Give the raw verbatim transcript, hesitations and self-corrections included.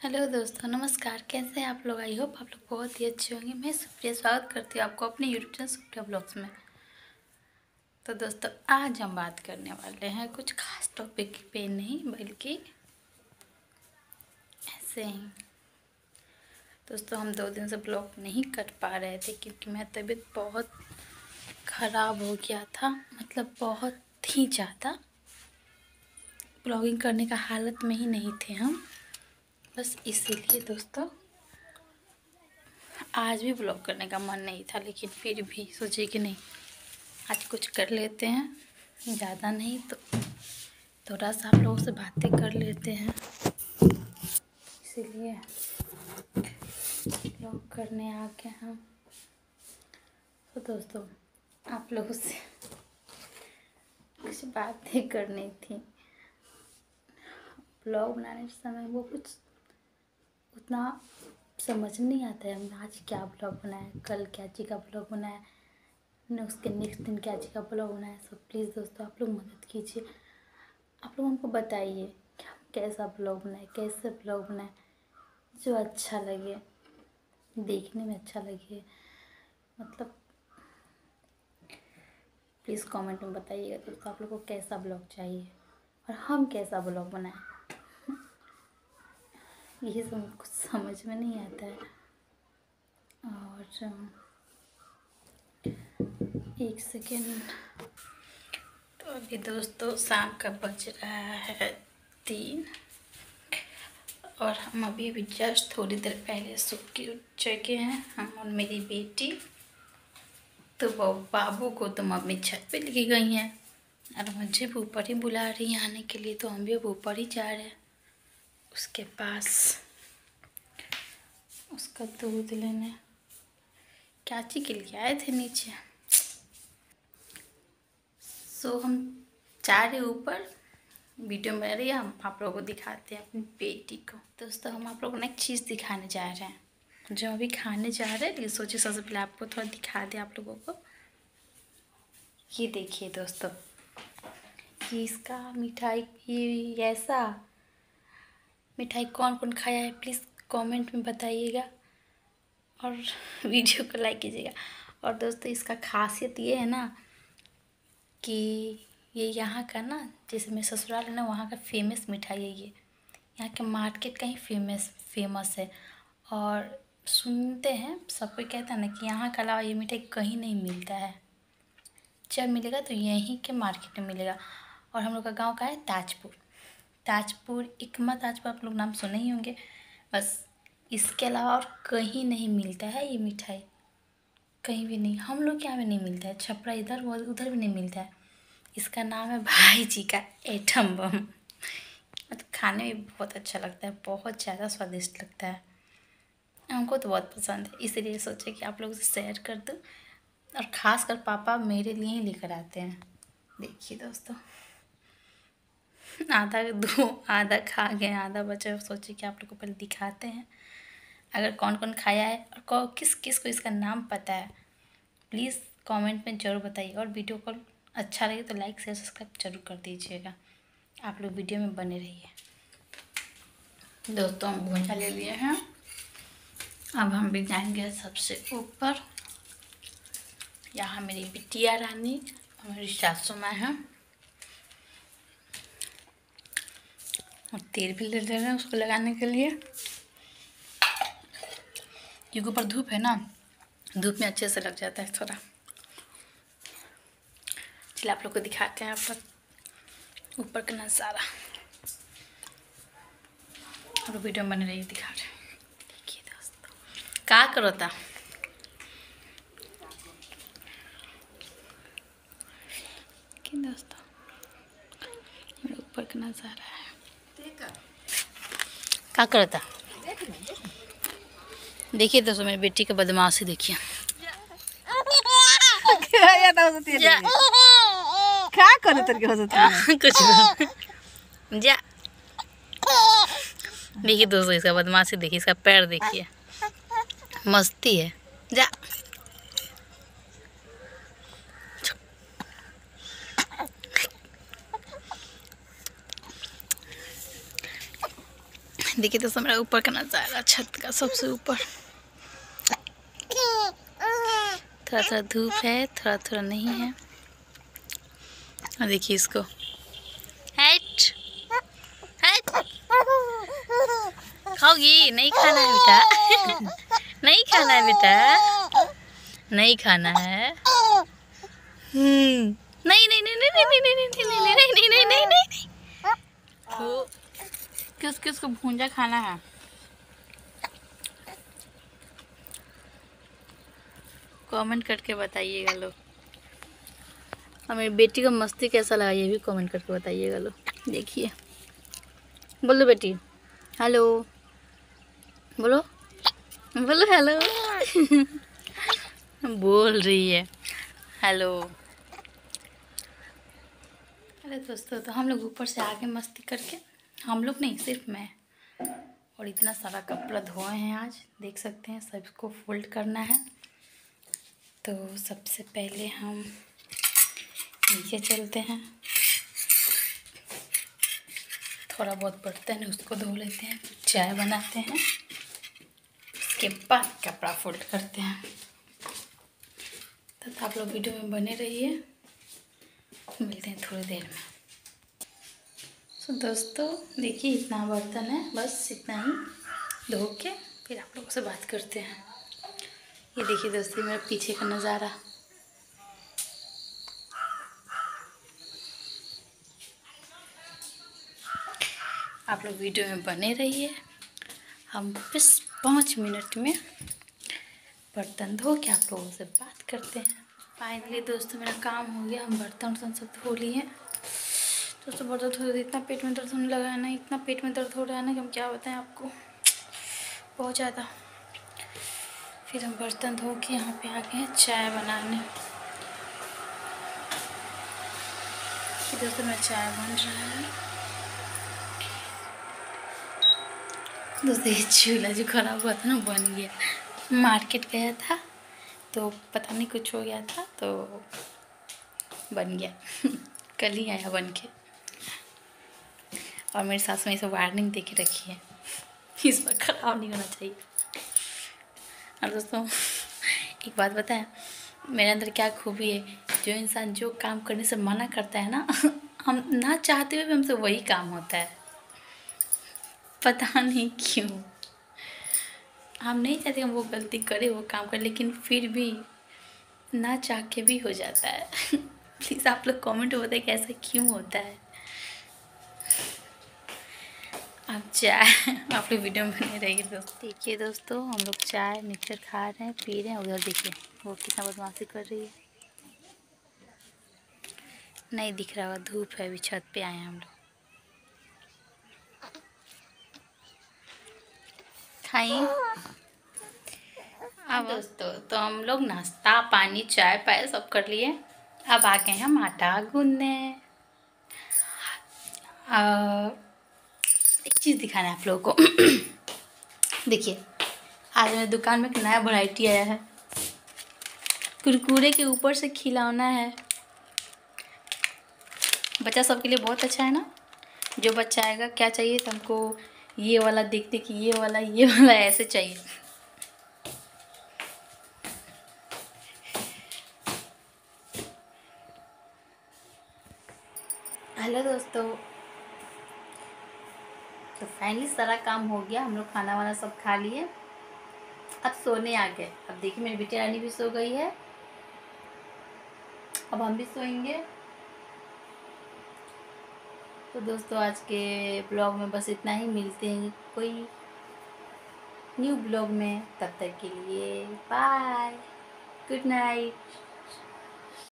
Hello दोस्तों, नमस्कार। कैसे हैं आप लोग? आई होप आप लोग बहुत ही अच्छे होंगे। मैं सुप्रिया स्वागत करती हूँ आपको अपने यूट्यूब चैनल सुप्रिया ब्लॉग्स में। तो दोस्तों, आज हम बात करने वाले हैं कुछ खास टॉपिक पे नहीं, बल्कि ऐसे ही। दोस्तों, हम दो दिन से ब्लॉग नहीं कर पा रहे थे क्योंकि मेरा तबीयत बहुत ख़राब हो गया था। मतलब बहुत ही ज़्यादा ब्लॉगिंग करने का हालत में ही नहीं थे हम। बस इसीलिए दोस्तों आज भी ब्लॉग करने का मन नहीं था, लेकिन फिर भी सोचे कि नहीं, आज कुछ कर लेते हैं। ज़्यादा नहीं तो थोड़ा सा आप लोगों से बातें कर लेते हैं, इसीलिए ब्लॉग करने आ गए हम। तो दोस्तों, आप लोगों से कुछ बातें करनी थी। ब्लॉग बनाने के समय वो कुछ उतना समझ नहीं आता है। हम आज क्या ब्लॉग बनाए, कल क्या चीज़ का ब्लॉग बनाया, न उसके नेक्स्ट दिन क्या चीज़ का ब्लॉग बनाया। सब प्लीज़ दोस्तों आप लोग मदद कीजिए। आप लोग हमको बताइए कि हम कैसा ब्लॉग बनाए, कैसे ब्लॉग बनाए जो अच्छा लगे, देखने में अच्छा लगे। मतलब प्लीज़ कमेंट में बताइएगा दोस्तों आप लोग को कैसा ब्लॉग चाहिए और हम कैसा ब्लॉग बनाएं। यही सब कुछ समझ में नहीं आता है। और एक सेकेंड। तो अभी दोस्तों शाम का बज रहा है तीन, और हम अभी अभी जस्ट थोड़ी देर पहले सो के उठ चुके हैं, हम और मेरी बेटी। तो वो बाबू को तो मम्मी छत पे लेके गई हैं और मुझे भी ऊपर ही बुला रही हैं आने के लिए। तो हम भी अब ऊपर ही जा रहे हैं उसके पास, उसका दूध लेने। चाची के लिए आए थे नीचे। सो हम जा रहे ऊपर, वीडियो में रही, हम आप लोगों को दिखाते हैं अपनी बेटी को। दोस्तों, हम आप लोगों को एक चीज़ दिखाने जा रहे हैं जो अभी खाने जा रहे हैं, लेकिन सोचिए सबसे पहले आपको थोड़ा दिखा दें आप लोगों को। ये देखिए दोस्तों, कि इसका मिठाई, ये ऐसा मिठाई कौन कौन खाया है प्लीज़ कमेंट में बताइएगा और वीडियो को लाइक कीजिएगा। और दोस्तों, इसका खासियत ये है ना कि ये यहाँ का ना, जैसे मेरे ससुराल है ना, वहाँ का फेमस मिठाई है ये। यहाँ के मार्केट का ही फेमस फेमस है। और सुनते हैं सब कोई कहता है ना कि यहाँ के अलावा ये मिठाई कहीं नहीं मिलता है। जब मिलेगा तो यहीं के मार्केट में मिलेगा। और हम लोग का गांव का है ताजपुर। ताजपुर इकमा ताजपुर आप लोग नाम सुने ही होंगे। बस इसके अलावा और कहीं नहीं मिलता है ये मिठाई, कहीं भी नहीं। हम लोग के यहाँ भी नहीं मिलता है, छपरा इधर वो उधर भी नहीं मिलता है। इसका नाम है भाई जी का एटम बम। मतलब खाने में बहुत अच्छा लगता है, बहुत ज़्यादा स्वादिष्ट लगता है, हमको तो बहुत पसंद है। इसलिए सोचे कि आप लोगों से शेयर कर दूँ, और ख़ास कर पापा मेरे लिए ही लेकर आते हैं। देखिए दोस्तों, आधा दो आधा खा गए, आधा बचा। सोचे कि आप लोग को पहले दिखाते हैं, अगर कौन कौन खाया है और कौ, किस किस को इसका नाम पता है प्लीज़ कमेंट में ज़रूर बताइए। और वीडियो को अच्छा लगे तो लाइक शेयर सब्सक्राइब जरूर कर दीजिएगा। आप लोग वीडियो में बने रहिए। दोस्तों, हम भूंजा ले लिए हैं, अब हम भी जाएंगे सबसे ऊपर। यहाँ मेरी बिटिया रानी और मेरी सासू माँ हैं, और तेल भी ले ले रहे हैं उसको लगाने के लिए, क्योंकि ऊपर धूप है ना, धूप में अच्छे से लग जाता है थोड़ा। चलिए आप लोग को दिखाते हैं आप लोग ऊपर का नज़ारा, और वीडियो बने रही दिखा रहे हैं। देखिए दोस्तों, क्या करो था कि दोस्तों मेरे ऊपर का नज़ारा है। क्या करो था देखिए दोस्तों, मेरी बेटी का बदमाशी देखिए। क्या करे तेरे हो जाता है कुछ जा। देखिए दोस्तों, इसका बदमाशी देखिए, इसका पैर देखिए, मस्ती है। जा देखिए दोस्तों मेरा ऊपर का नज़ारा, छत का सबसे ऊपर। थोड़ा थोड़ा धूप है, थोड़ा थोड़ा नहीं है। और देखिए इसको, हैट हैट, खाओगी? नहीं खाना है बेटा, नहीं खाना है बेटा, नहीं खाना है। हम्म नहीं नहीं नहीं नहीं नहीं नहीं नहीं नहीं नहीं नहीं नहीं नहीं नहीं नहीं, वो किस किस को भूंजा खाना है। कमेंट करके बताइएगा लोग, और मेरी बेटी को मस्ती कैसा लगा ये भी कमेंट करके बताइएगा लोग। देखिए, बोलो बेटी, हेलो बोलो, बोलो हेलो। बोल रही है हेलो। अरे दोस्तों, तो हम लोग ऊपर से आगे मस्ती करके, हम लोग नहीं सिर्फ मैं, और इतना सारा कपड़ा धोए हैं आज, देख सकते हैं। सबको फोल्ड करना है। तो सबसे पहले हम नीचे चलते हैं, थोड़ा बहुत बर्तन है उसको धो लेते हैं, चाय बनाते हैं, उसके बाद कपड़ा फोल्ड करते हैं। तो आप लोग वीडियो में बने रहिए, मिलते हैं थोड़ी देर में। तो दोस्तों देखिए, इतना बर्तन है, बस इतना ही धो के फिर आप लोगों से बात करते हैं। ये देखिए दोस्तों मेरा पीछे का नज़ारा। आप लोग वीडियो में बने रहिए, हम बस पाँच मिनट में बर्तन धो के आप लोगों से बात करते हैं। फाइनली दोस्तों मेरा काम हो गया, हम बर्तन वर्तन सब धो लिए। दोस्तों बर्तन धो, इतना पेट में दर्द होने लगा है ना, इतना पेट में दर्द हो रहा है ना कि हम क्या बताएं आपको, बहुत ज़्यादा। फिर हम बर्तन धो के यहाँ पे आ गए हैं चाय बनाने। दोस्तों मेरा चाय बन रहा है। दोस्तों ये चूल्हा जो खराब हुआ था ना, बन गया। मार्केट गया था तो पता नहीं कुछ हो गया था, तो बन गया। कल ही आया बन के। और मेरी सास में इसे वार्निंग दे के रखी है, इस पर खराब नहीं होना चाहिए। और दोस्तों एक बात बताएं, मेरे अंदर क्या खूबी है, जो इंसान जो काम करने से मना करता है ना, हम ना चाहते हुए भी हमसे वही काम होता है, पता नहीं क्यों। हम नहीं चाहते हम वो गलती करें, वो काम करें, लेकिन फिर भी ना चाह के भी हो जाता है। प्लीज़ आप लोग कमेंट में बताइए कि ऐसा क्यों होता है। अब चाय आप लोग वीडियो में बने रहिए दोस्तों। देखिए दोस्तों, हम लोग चाय मिक्सर खा रहे हैं, पी रहे हैं। उधर देखिए वो कितना बदमाशी कर रही है, नहीं दिख रहा होगा, धूप है, अभी छत पे आए हैं हम लोग। खाइए। अब दोस्तों तो हम लोग नाश्ता पानी चाय पाए सब कर लिए, अब आ गए हम आटा गूंदने। एक चीज़ दिखाना है आप लोगों को। देखिए आज मेरे दुकान में एक नया वैरायटी आया है, कुरकुरे के ऊपर से खिलौना है। बच्चा सबके लिए बहुत अच्छा है ना। जो बच्चा आएगा क्या चाहिए, तो हमको ये वाला देखते कि ये वाला ये वाला ऐसे चाहिए। हेलो दोस्तों, तो फाइनली सारा काम हो गया, हम लोग खाना वाना सब खा लिए, अब सोने आ गए। अब देखिए मेरी बेटी रानी भी सो गई है, अब हम भी सोएंगे। तो दोस्तों आज के ब्लॉग में बस इतना ही, मिलते हैं कोई न्यू ब्लॉग में, तब तक के लिए बाय, गुड नाइट।